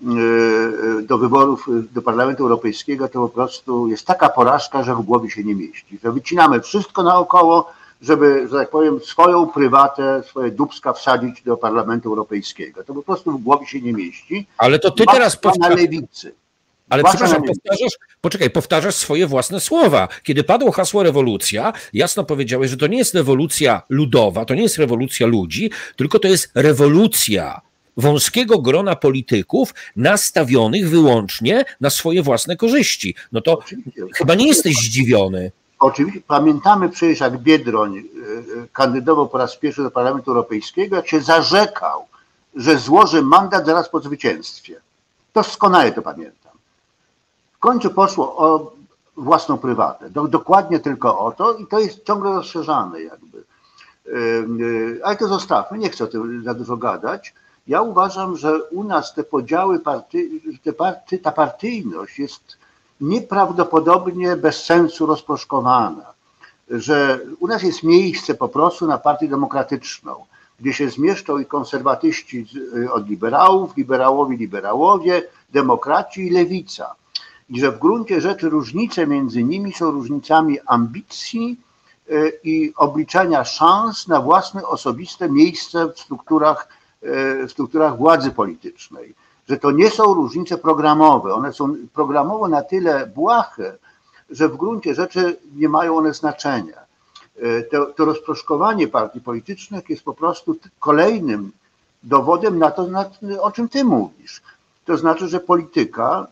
do wyborów do Parlamentu Europejskiego to po prostu jest taka porażka, że w głowie się nie mieści. Że wycinamy wszystko naokoło, żeby, że tak powiem, swoją prywatę, swoje dupska wsadzić do Parlamentu Europejskiego. To po prostu w głowie się nie mieści. Ale to ty teraz na lewicy. Ale przepraszam, powtarzasz, poczekaj, powtarzasz swoje własne słowa. Kiedy padło hasło rewolucja, jasno powiedziałeś, że to nie jest rewolucja ludowa, to nie jest rewolucja ludzi, tylko to jest rewolucja wąskiego grona polityków nastawionych wyłącznie na swoje własne korzyści. No to oczywiście, chyba nie jesteś zdziwiony. Oczywiście. Pamiętamy przecież, jak Biedroń kandydował po raz pierwszy do Parlamentu Europejskiego, jak się zarzekał, że złoży mandat zaraz po zwycięstwie. Doskonale to pamiętam. W końcu poszło o własną prywatę. Do, dokładnie tylko o to i to jest ciągle rozszerzane jakby. Ale to zostawmy, nie chcę o tym za dużo gadać. Ja uważam, że u nas te podziały, party, te party, ta partyjność jest nieprawdopodobnie bez sensu rozproszkowana. Że u nas jest miejsce po prostu na partię demokratyczną, gdzie się zmieszczą i konserwatyści od liberałów, liberałowie, liberałowie, demokraci i lewica. I że w gruncie rzeczy różnice między nimi są różnicami ambicji i obliczania szans na własne osobiste miejsce w strukturach, w strukturach władzy politycznej. Że to nie są różnice programowe. One są programowo na tyle błahe, że w gruncie rzeczy nie mają one znaczenia. To, to rozproszkowanie partii politycznych jest po prostu kolejnym dowodem na to, na, o czym ty mówisz. To znaczy, że polityka,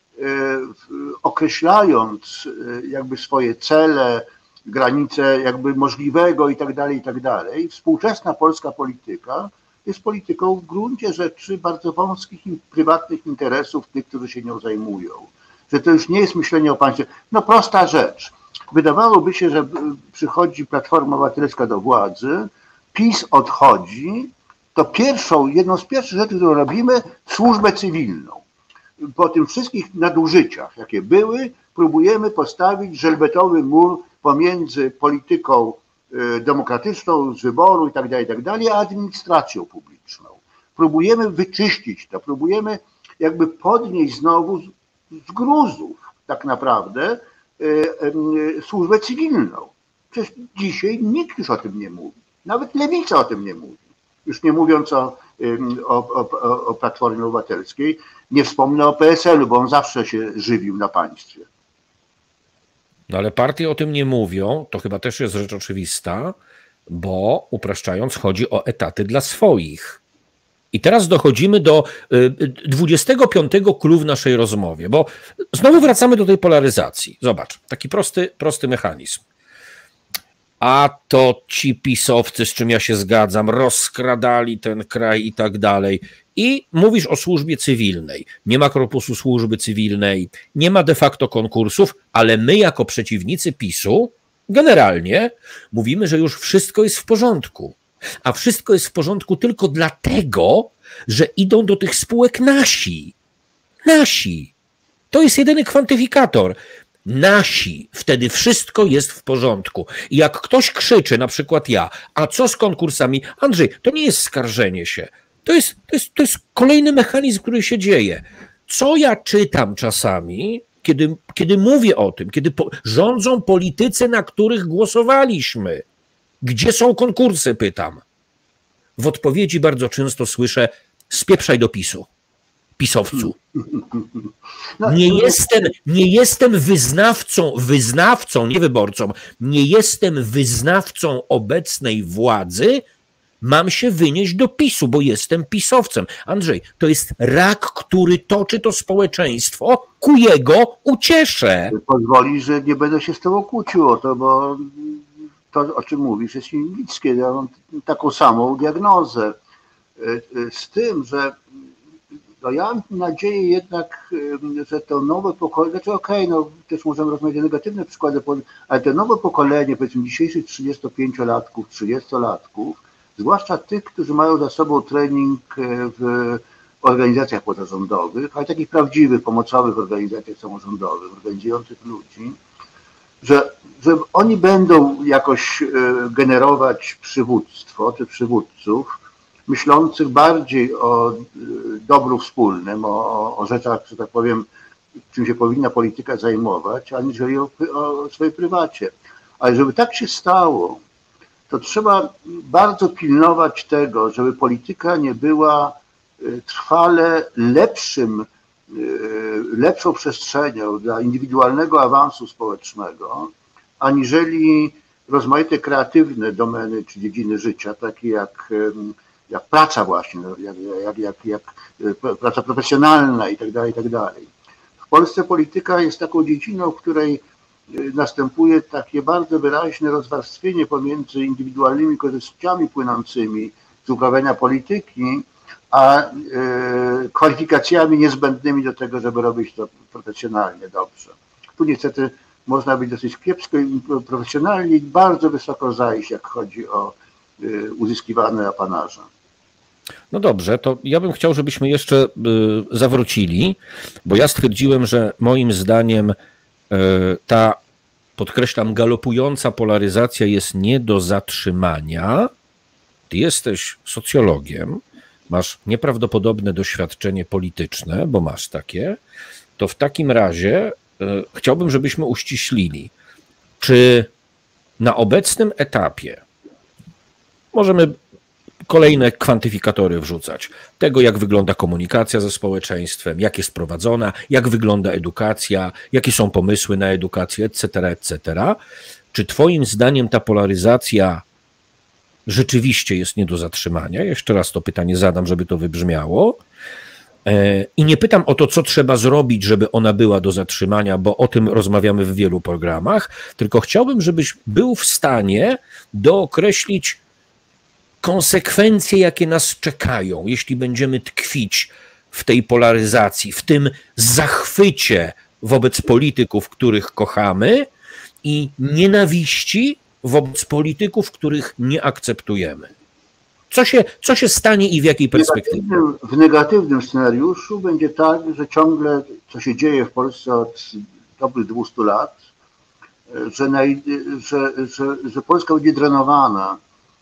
określając jakby swoje cele, granice jakby możliwego i tak dalej, i tak dalej, współczesna polska polityka jest polityką w gruncie rzeczy bardzo wąskich i prywatnych interesów tych, którzy się nią zajmują. Że to już nie jest myślenie o państwie. No prosta rzecz. Wydawałoby się, że przychodzi Platforma Obywatelska do władzy, PiS odchodzi, to pierwszą, jedną z pierwszych rzeczy, którą robimy, służbę cywilną. Po tym wszystkich nadużyciach, jakie były, próbujemy postawić żelbetowy mur pomiędzy polityką demokratyczną z wyboru i tak dalej, i tak dalej, a administracją publiczną. Próbujemy wyczyścić to, próbujemy jakby podnieść znowu z gruzów tak naprawdę służbę cywilną. Przecież dzisiaj nikt już o tym nie mówi. Nawet lewica o tym nie mówi. Już nie mówiąc o, o, o, o Platformie Obywatelskiej, nie wspomnę o P S L u, bo on zawsze się żywił na państwie. No ale partie o tym nie mówią, to chyba też jest rzecz oczywista, bo upraszczając, chodzi o etaty dla swoich. I teraz dochodzimy do dwudziestego piątego clou w naszej rozmowie, bo znowu wracamy do tej polaryzacji. Zobacz, taki prosty, prosty mechanizm. A to ci pisowcy, z czym ja się zgadzam, rozkradali ten kraj i tak dalej. I mówisz o służbie cywilnej. Nie ma korpusu służby cywilnej, nie ma de facto konkursów, ale my jako przeciwnicy PiSu generalnie mówimy, że już wszystko jest w porządku. A wszystko jest w porządku tylko dlatego, że idą do tych spółek nasi. Nasi. To jest jedyny kwantyfikator. Nasi. Wtedy wszystko jest w porządku. I jak ktoś krzyczy, na przykład ja, a co z konkursami? Andrzej, to nie jest skarżenie się. To jest, to jest, to jest kolejny mechanizm, który się dzieje. Co ja czytam czasami, kiedy, kiedy mówię o tym, kiedy po, rządzą politycy, na których głosowaliśmy. Gdzie są konkursy, pytam. W odpowiedzi bardzo często słyszę: spieprzaj do PiSu, pisowcu. Nie jestem, nie jestem wyznawcą, wyznawcą, nie wyborcą, nie jestem wyznawcą obecnej władzy, mam się wynieść do PiSu, bo jestem pisowcem. Andrzej, to jest rak, który toczy to społeczeństwo ku jego uciesze. Pozwoli, że nie będę się z tobą kłócił o to, bo to, o czym mówisz, jest niemieckie. Ja mam taką samą diagnozę. Z tym, że no ja mam nadzieję jednak, że to nowe pokolenie, znaczy okej, okay, no też możemy rozmawiać o negatywnych przykładach, ale to nowe pokolenie, powiedzmy dzisiejszych trzydziestopięciolatków, trzydziestolatków, zwłaszcza tych, którzy mają za sobą trening w organizacjach pozarządowych, ale takich prawdziwych, pomocowych organizacjach samorządowych, organizujących ludzi, że, że oni będą jakoś generować przywództwo czy przywódców myślących bardziej o dobru wspólnym, o, o rzeczach, że tak powiem, czym się powinna polityka zajmować, aniżeli o, o swojej prywacie. Ale żeby tak się stało, to trzeba bardzo pilnować tego, żeby polityka nie była trwale lepszym, lepszą przestrzenią dla indywidualnego awansu społecznego, aniżeli rozmaite kreatywne domeny czy dziedziny życia, takie jak, jak praca właśnie, jak, jak, jak, jak praca profesjonalna i tak dalej, i tak dalej. W Polsce polityka jest taką dziedziną, w której następuje takie bardzo wyraźne rozwarstwienie pomiędzy indywidualnymi korzyściami płynącymi z uprawiania polityki, a e, kwalifikacjami niezbędnymi do tego, żeby robić to profesjonalnie dobrze. Tu niestety można być dosyć kiepsko i profesjonalnie i bardzo wysoko zajść, jak chodzi o e, uzyskiwane apanarze. No dobrze, to ja bym chciał, żebyśmy jeszcze y, zawrócili, bo ja stwierdziłem, że moim zdaniem ta, podkreślam, galopująca polaryzacja jest nie do zatrzymania. Ty jesteś socjologiem, masz nieprawdopodobne doświadczenie polityczne, bo masz takie, to w takim razie chciałbym, żebyśmy uściślili, czy na obecnym etapie możemy kolejne kwantyfikatory wrzucać. Tego, jak wygląda komunikacja ze społeczeństwem, jak jest prowadzona, jak wygląda edukacja, jakie są pomysły na edukację, et cetera, et cetera. Czy twoim zdaniem ta polaryzacja rzeczywiście jest nie do zatrzymania? Jeszcze raz to pytanie zadam, żeby to wybrzmiało. I nie pytam o to, co trzeba zrobić, żeby ona była do zatrzymania, bo o tym rozmawiamy w wielu programach, tylko chciałbym, żebyś był w stanie dookreślić konsekwencje, jakie nas czekają, jeśli będziemy tkwić w tej polaryzacji, w tym zachwycie wobec polityków, których kochamy, i nienawiści wobec polityków, których nie akceptujemy. Co się, co się stanie i w jakiej perspektywie? W negatywnym, w negatywnym scenariuszu będzie tak, że ciągle, co się dzieje w Polsce od dobrych dwustu lat, że, naj, że, że, że Polska będzie drenowana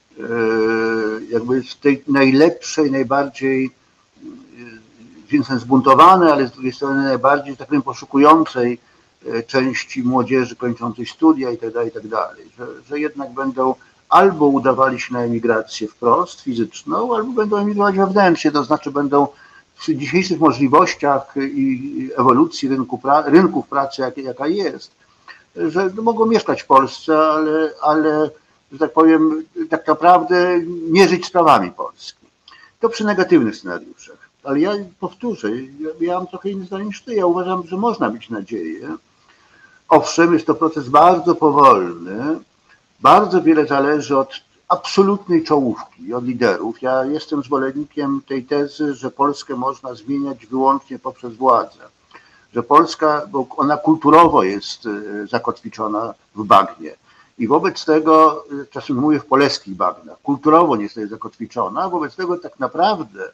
jakby z tej najlepszej, najbardziej z jednej strony zbuntowanej, ale z drugiej strony najbardziej, tak powiem, poszukującej części młodzieży kończącej studia i tak dalej, i tak dalej, że, że jednak będą albo udawali się na emigrację wprost, fizyczną, albo będą emigrować wewnętrznie, to znaczy będą przy dzisiejszych możliwościach i ewolucji rynku pra, rynków pracy, jak, jaka jest, że mogą mieszkać w Polsce, ale, ale, że tak powiem, tak naprawdę nie żyć sprawami Polski. To przy negatywnych scenariuszach. Ale ja powtórzę, ja, ja mam trochę inne zdanie niż ty. Ja uważam, że można mieć nadzieję. Owszem, jest to proces bardzo powolny. Bardzo wiele zależy od absolutnej czołówki, od liderów. Ja jestem zwolennikiem tej tezy, że Polskę można zmieniać wyłącznie poprzez władzę. Że Polska, bo ona kulturowo jest zakotwiczona w bagnie. I wobec tego, czasem mówię w poleskich bagnach, kulturowo nie jest zakotwiczona, wobec tego tak naprawdę,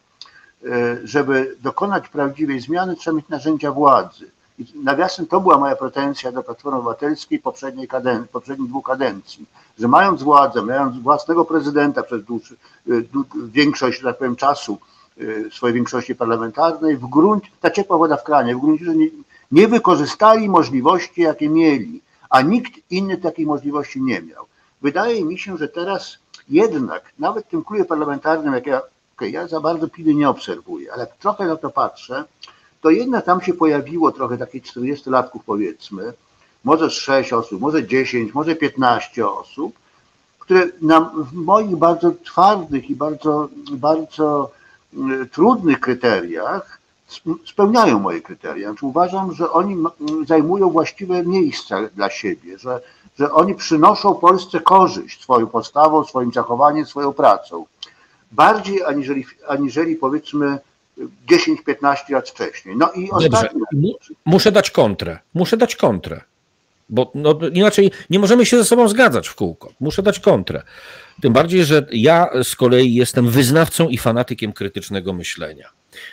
żeby dokonać prawdziwej zmiany, trzeba mieć narzędzia władzy. I nawiasem to była moja pretensja do Platformy Obywatelskiej poprzedniej kadencji, poprzednich dwóch kadencji, że mając władzę, mając własnego prezydenta przez dłuższy, większość, że tak powiem, czasu swojej większości parlamentarnej, w gruncie, ta ciepła woda w kranie, w gruncie, że nie, nie wykorzystali możliwości, jakie mieli, a nikt inny takiej możliwości nie miał. Wydaje mi się, że teraz jednak, nawet w tym klubie parlamentarnym, jak ja, okay, ja za bardzo P I D-y nie obserwuję, ale jak trochę na to patrzę, to jednak tam się pojawiło trochę takich czterdziestolatków, powiedzmy, może sześć osób, może dziesięć, może piętnaście osób, które na, w moich bardzo twardych i bardzo, bardzo trudnych kryteriach spełniają moje kryteria. Znaczy uważam, że oni zajmują właściwe miejsca dla siebie, że, że oni przynoszą Polsce korzyść swoją postawą, swoim zachowaniem, swoją pracą. Bardziej aniżeli, aniżeli powiedzmy dziesięć piętnaście lat wcześniej. No i ostatnio... Muszę dać kontrę. Muszę dać kontrę. Bo no, inaczej nie możemy się ze sobą zgadzać w kółko. Muszę dać kontrę. Tym bardziej, że ja z kolei jestem wyznawcą i fanatykiem krytycznego myślenia.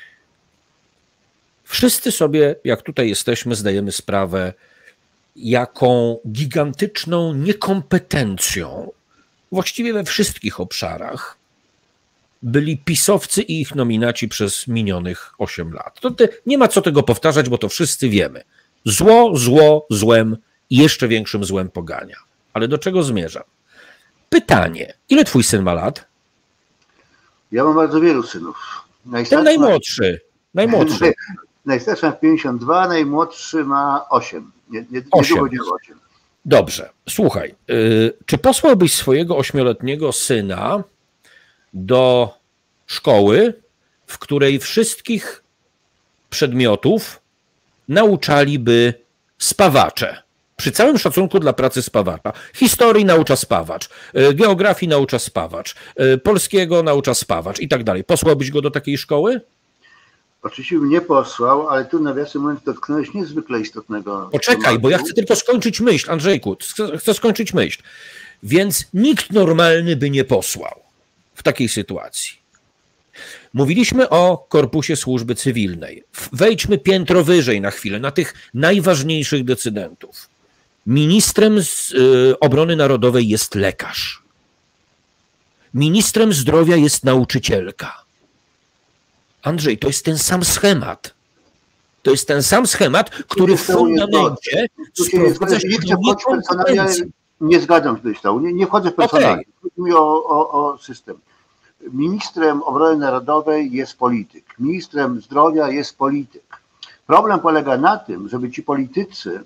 Wszyscy sobie, jak tutaj jesteśmy, zdajemy sprawę, jaką gigantyczną niekompetencją właściwie we wszystkich obszarach byli pisowcy i ich nominaci przez minionych osiem lat. To te, nie ma co tego powtarzać, bo to wszyscy wiemy. Zło, zło, złem i jeszcze większym złem pogania. Ale do czego zmierzam? Pytanie. Ile twój syn ma lat? Ja mam bardzo wielu synów. Ten najmłodszy. Najmłodszy. Najstarszy ma pięćdziesiąt dwa, najmłodszy ma osiem. Nie, nie, osiem. Nie osiem. Dobrze. Słuchaj. Yy, czy posłałbyś swojego ośmioletniego syna do szkoły, w której wszystkich przedmiotów nauczaliby spawacze? Przy całym szacunku dla pracy spawacza. Historii naucza spawacz, geografii naucza spawacz, polskiego naucza spawacz i tak dalej. Posłałbyś go do takiej szkoły? Oczywiście bym nie posłał, ale tu nawiasem mówiąc dotknąłeś niezwykle istotnego Poczekaj, tematu. Bo ja chcę tylko skończyć myśl, Andrzejku, chcę, chcę skończyć myśl. Więc nikt normalny by nie posłał w takiej sytuacji. Mówiliśmy o korpusie służby cywilnej. Wejdźmy piętro wyżej na chwilę, na tych najważniejszych decydentów. Ministrem z, y, obrony narodowej jest lekarz. Ministrem zdrowia jest nauczycielka. Andrzej, to jest ten sam schemat. To jest ten sam schemat, który w fundamencie sprowadza się do niekompetencji. Nie zgadzam się z tą. Nie, nie wchodzę personalnie. Chodzi mi o, o, o system. Ministrem obrony narodowej jest polityk. Ministrem zdrowia jest polityk. Problem polega na tym, żeby ci politycy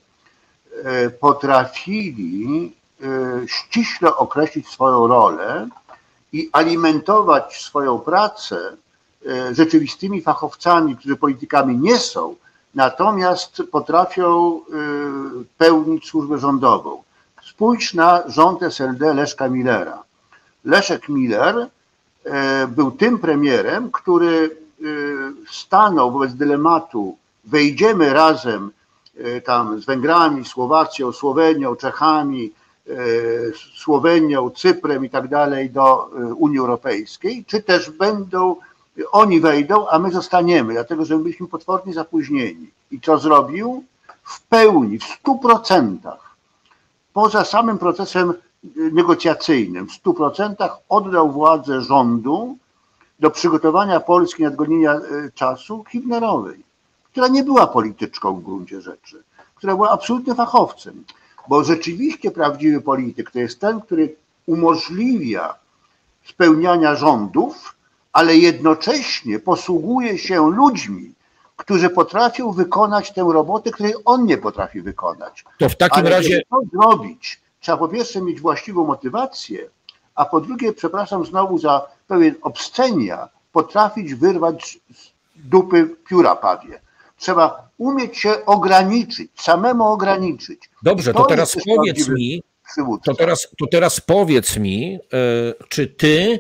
potrafili ściśle określić swoją rolę i alimentować swoją pracę rzeczywistymi fachowcami, którzy politykami nie są, natomiast potrafią pełnić służbę rządową. Spójrz na rząd S L D Leszka Millera. Leszek Miller był tym premierem, który stanął wobec dylematu: wejdziemy razem tam z Węgrami, Słowacją, Słowenią, Czechami, Słowenią, Cyprem i tak dalej do Unii Europejskiej, czy też będą, oni wejdą, a my zostaniemy, dlatego że byliśmy potwornie zapóźnieni. I co zrobił? W pełni, w stu procentach, poza samym procesem negocjacyjnym, w stu procentach oddał władzę rządu do przygotowania Polski, nadgonienia czasu Hibnerowej. która nie była polityczką w gruncie rzeczy, która była absolutnie fachowcem. Bo rzeczywiście prawdziwy polityk to jest ten, który umożliwia spełniania rządów, ale jednocześnie posługuje się ludźmi, którzy potrafią wykonać tę robotę, której on nie potrafi wykonać. To w takim ale razie... żeby to zrobić, trzeba po pierwsze mieć właściwą motywację, a po drugie, przepraszam znowu za pewien obscenia, potrafić wyrwać z dupy pióra pawie. Trzeba umieć się ograniczyć, samemu ograniczyć. Dobrze, to, to teraz powiedz mi, to teraz, to teraz powiedz mi, czy ty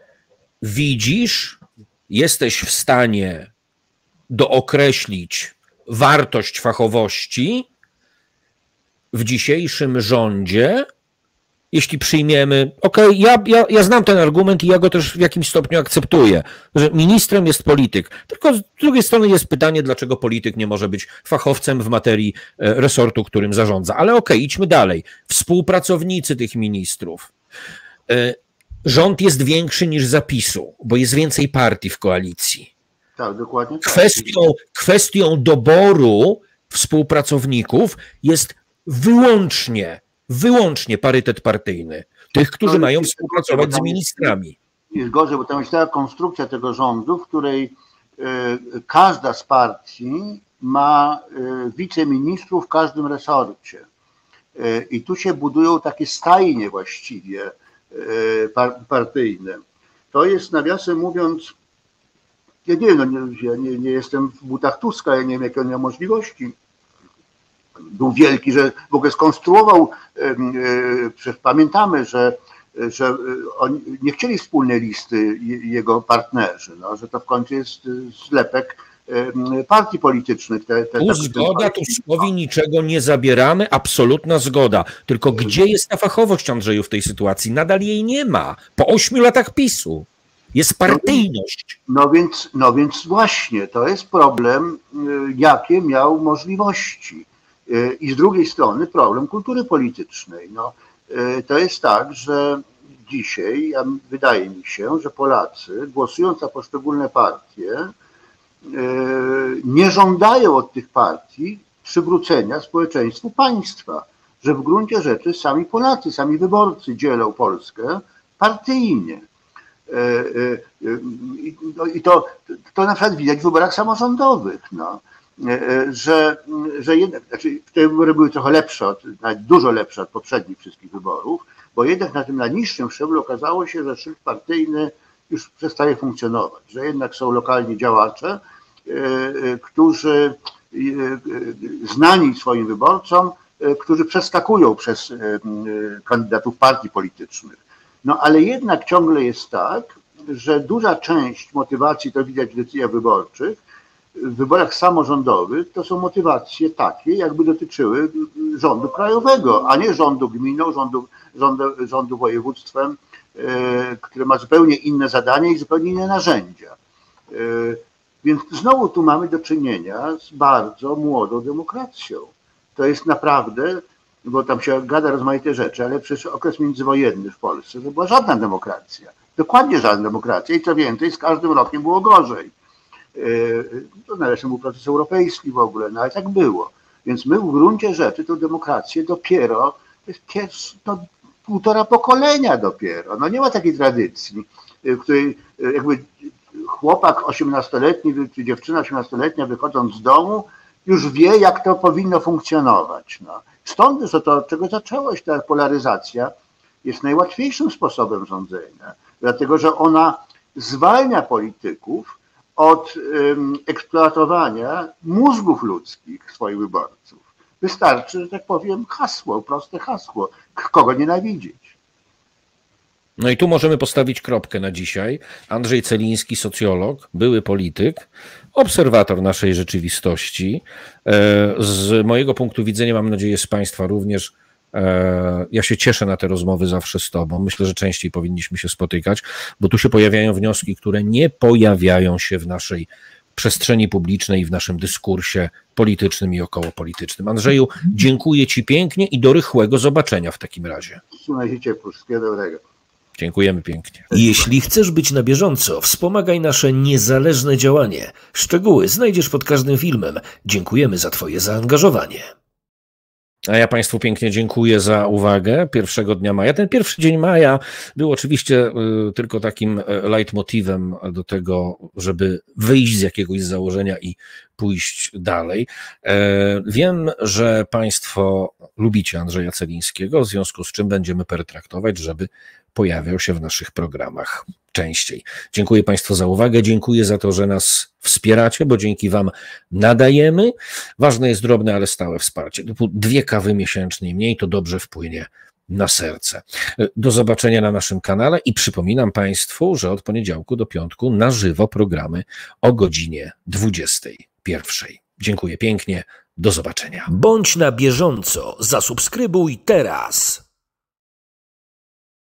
widzisz, jesteś w stanie dookreślić wartość fachowości w dzisiejszym rządzie, jeśli przyjmiemy, okej, okay, ja, ja, ja znam ten argument i ja go też w jakimś stopniu akceptuję, że ministrem jest polityk, tylko z drugiej strony jest pytanie, dlaczego polityk nie może być fachowcem w materii resortu, którym zarządza. Ale okej, okay, idźmy dalej. Współpracownicy tych ministrów. Rząd jest większy niż zapisu, bo jest więcej partii w koalicji. Tak, dokładnie tak. Kwestią, kwestią doboru współpracowników jest wyłącznie Wyłącznie parytet partyjny. Tych, którzy no, mają współpracować z ministrami. Jest gorzej, bo tam jest taka konstrukcja tego rządu, w której y, każda z partii ma y, wiceministrów w każdym resorcie. Y, I tu się budują takie stajnie właściwie y, par, partyjne. To jest, nawiasem mówiąc, ja nie wiem, no, ja nie, nie jestem w butach Tuska, ja nie wiem, jakie on miał możliwości. Był wielki, że w ogóle skonstruował, przecież pamiętamy, że, że oni nie chcieli wspólnej listy jego partnerzy, no, że to w końcu jest zlepek partii politycznych. Te, te, tu zgoda, Tuskowi niczego nie zabieramy, absolutna zgoda. Tylko gdzie jest ta fachowość, Andrzeju, w tej sytuacji? Nadal jej nie ma. Po ośmiu latach PiSu. Jest partyjność. No, no, więc, no więc właśnie, to jest problem, jakie miał możliwości. I z drugiej strony problem kultury politycznej. No, to jest tak, że dzisiaj ja, wydaje mi się, że Polacy, głosując na poszczególne partie, nie żądają od tych partii przywrócenia społeczeństwu państwa, że w gruncie rzeczy sami Polacy, sami wyborcy dzielą Polskę partyjnie. I to, to na przykład widać w wyborach samorządowych. No. Że, że jednak, znaczy te wybory były trochę lepsze, od, nawet dużo lepsze od poprzednich wszystkich wyborów, bo jednak na tym najniższym szczeblu okazało się, że szyld partyjny już przestaje funkcjonować, że jednak są lokalni działacze, y, którzy y, y, znani swoim wyborcom, y, którzy przeskakują przez y, y, kandydatów partii politycznych. No ale jednak ciągle jest tak, że duża część motywacji, to widać w decyzjach wyborczych, w wyborach samorządowych to są motywacje takie, jakby dotyczyły rządu krajowego, a nie rządu gminą, rządu, rządu, rządu województwem, yy, które ma zupełnie inne zadania i zupełnie inne narzędzia. Yy, więc znowu tu mamy do czynienia z bardzo młodą demokracją. To jest naprawdę, bo tam się gada rozmaite rzeczy, ale przecież okres międzywojenny w Polsce to była żadna demokracja. Dokładnie żadna demokracja i co więcej, z każdym rokiem było gorzej. To najlepszy był proces europejski w ogóle, no ale tak było. Więc my w gruncie rzeczy tę demokrację dopiero, to jest pierwszy, to półtora pokolenia dopiero. No nie ma takiej tradycji, w której jakby chłopak osiemnastoletni czy dziewczyna osiemnastoletnia wychodząc z domu już wie, jak to powinno funkcjonować. No. Stąd, że to, od czego zaczęła się ta polaryzacja, jest najłatwiejszym sposobem rządzenia, dlatego że ona zwalnia polityków od um, eksploatowania mózgów ludzkich swoich wyborców. Wystarczy, że tak powiem, hasło, proste hasło, kogo nienawidzieć. No i tu możemy postawić kropkę na dzisiaj. Andrzej Celiński, socjolog, były polityk, obserwator naszej rzeczywistości. Z mojego punktu widzenia, mam nadzieję z Państwa również, ja się cieszę na te rozmowy zawsze z Tobą. Myślę, że częściej powinniśmy się spotykać, bo tu się pojawiają wnioski, które nie pojawiają się w naszej przestrzeni publicznej, w naszym dyskursie politycznym i okołopolitycznym. Andrzeju, dziękuję Ci pięknie i do rychłego zobaczenia w takim razie. Trzymaj się ciepło, wszystkiego dobrego. Dziękujemy pięknie. Jeśli chcesz być na bieżąco, wspomagaj nasze niezależne działanie. Szczegóły znajdziesz pod każdym filmem. Dziękujemy za Twoje zaangażowanie. A ja Państwu pięknie dziękuję za uwagę pierwszego dnia maja. Ten pierwszy dzień maja był oczywiście tylko takim leitmotywem do tego, żeby wyjść z jakiegoś założenia i pójść dalej. Wiem, że Państwo lubicie Andrzeja Celińskiego, w związku z czym będziemy pertraktować, żeby pojawiał się w naszych programach częściej. Dziękuję Państwu za uwagę, dziękuję za to, że nas wspieracie, bo dzięki Wam nadajemy. Ważne jest drobne, ale stałe wsparcie. Dwie kawy miesięcznie mniej to dobrze wpłynie na serce. Do zobaczenia na naszym kanale i przypominam Państwu, że od poniedziałku do piątku na żywo programy o godzinie dwudziestej pierwszej. Dziękuję pięknie, do zobaczenia. Bądź na bieżąco, zasubskrybuj teraz.